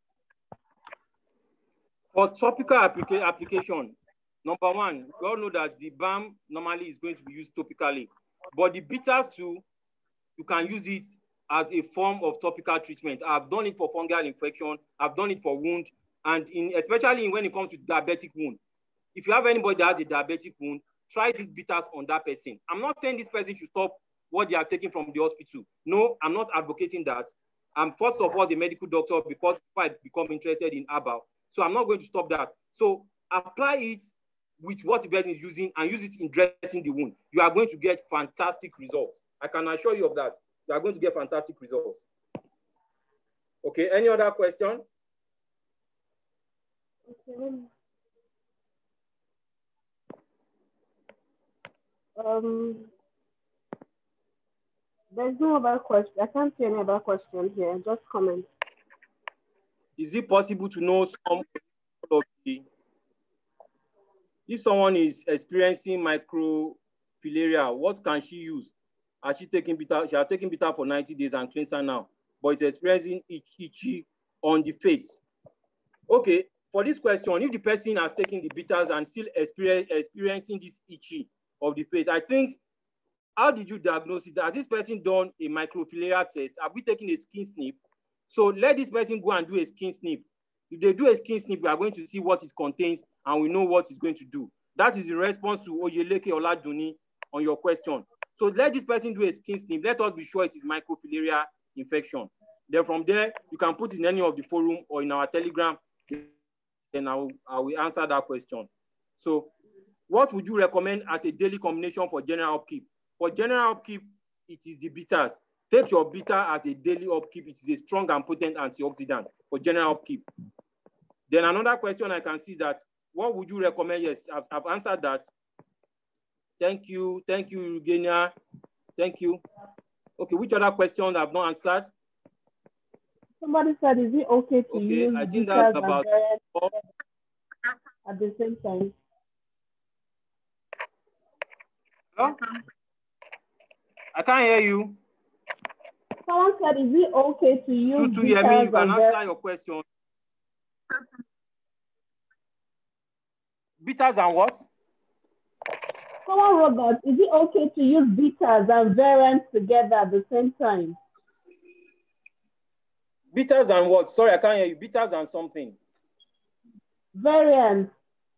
For topical application, number one, we all know that the balm normally is going to be used topically, but the bitters too, you can use it as a form of topical treatment. I've done it for fungal infection, I've done it for wound, and especially when it comes to diabetic wound. If you have anybody that has a diabetic wound, try these bitters on that person. I'm not saying this person should stop what they are taking from the hospital. No, I'm not advocating that. I'm first of all a medical doctor before I become interested in herbal. So I'm not going to stop that. So apply it with what the person is using and use it in dressing the wound. You are going to get fantastic results. I can assure you of that. You are going to get fantastic results. Okay, any other question? Okay. There's no other question. I can't see any other question here. Just comment. Is it possible to know some of the, if someone is experiencing microfilaria, what can she use? Has she taken bitter? She has taken bitter for 90 days and cleanser now, but it's experiencing itchy on the face. Okay, for this question, if the person has taken the bitters and still experiencing this itchy of the face, I think, how did you diagnose it? Has this person done a microfilaria test? Have we taken a skin snip? So let this person go and do a skin snip. If they do a skin snip, we are going to see what it contains and we know what it's going to do. That is in response to Oyeleke Oladuni on your question. So let this person do a skin snip. Let us be sure it is microfilaria infection. Then from there, you can put in any of the forum or in our Telegram, then I will answer that question. So what would you recommend as a daily combination for general upkeep? For general upkeep, it is the bitters. Take your bitter as a daily upkeep. It is a strong and potent antioxidant for general upkeep. Then another question I can see that, what would you recommend? Yes, I've answered that. Thank you, Eugenia. Thank you. Okay, which other questions I've not answered? Somebody said, is it okay to use I think that's about at the same time? Hello? I can't hear you. Someone said, is it okay to use Tutu Yemi, you can answer your question. Bitters and what? Someone wrote that, is it okay to use bitters and variants together at the same time? Bitters and what? Sorry, I can't hear you. Bitters and something. Variants.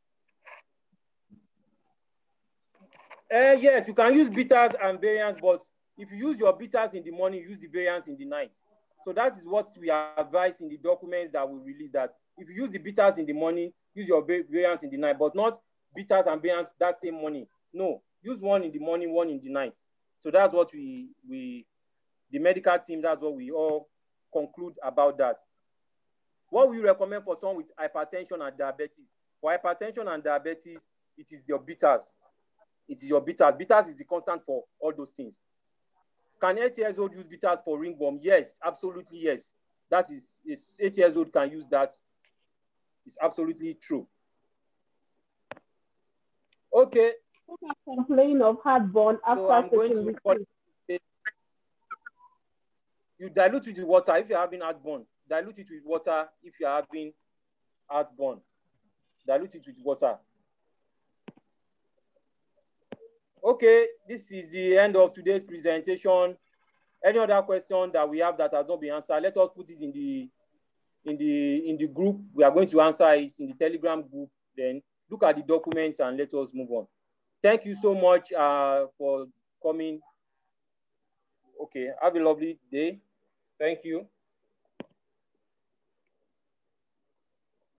Yes, you can use bitters and variants, but if you use your bitters in the morning, use the variants in the night. So that is what we advise in the documents that we release, that if you use the bitters in the morning, use your variants in the night, but not bitters and variants that same morning. No, use one in the morning, one in the night. So that's what the medical team, that's what we all conclude about that. What we recommend for someone with hypertension and diabetes? For hypertension and diabetes, it is your bitters. It is your bitters. Bitters is the constant for all those things. Can 8 years old use bitters for ringworm? Yes, absolutely yes. That is 8 years old can use that. It's absolutely true. Okay. Complain of heartburn after so I'm going to you dilute it with water if you're having heartburn. Dilute it with water if you're having heartburn. Dilute it with water. Okay, this is the end of today's presentation. Any other question that we have that has not been answered, let us put it in the group. We are going to answer it in the Telegram group. Then look at the documents and let us move on. Thank you so much for coming. Okay, have a lovely day. Thank you.